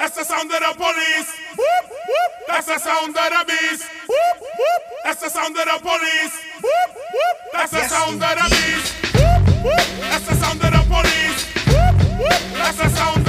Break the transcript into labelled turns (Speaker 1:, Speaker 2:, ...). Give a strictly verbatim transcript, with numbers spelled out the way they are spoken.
Speaker 1: That's the sound of the police. Whoop, whoop. That's the sound of the beast. Whoop, whoop. That's the sound of the police. Whoop, whoop. That's the
Speaker 2: Yes,
Speaker 1: sound of the beast. Whoop, whoop. That's the sound of the police. Whoop, whoop. That's the sound.